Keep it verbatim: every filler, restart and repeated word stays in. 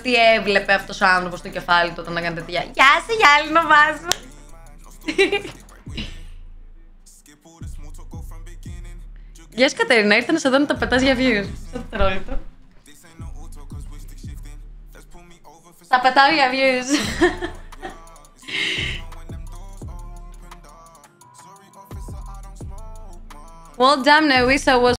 Τι έβλεπε αυτός ο άνθρωπος στο κεφάλι του όταν έκανε τέτοια. Γεια σου, γυάλινο βάζο. Γεια σου Κατερίνα, ήρθε να σε δω να τα πετάς για views. Στο δευτερόλεπτο. Τα πετάω για views. Well, damn, no, we saw was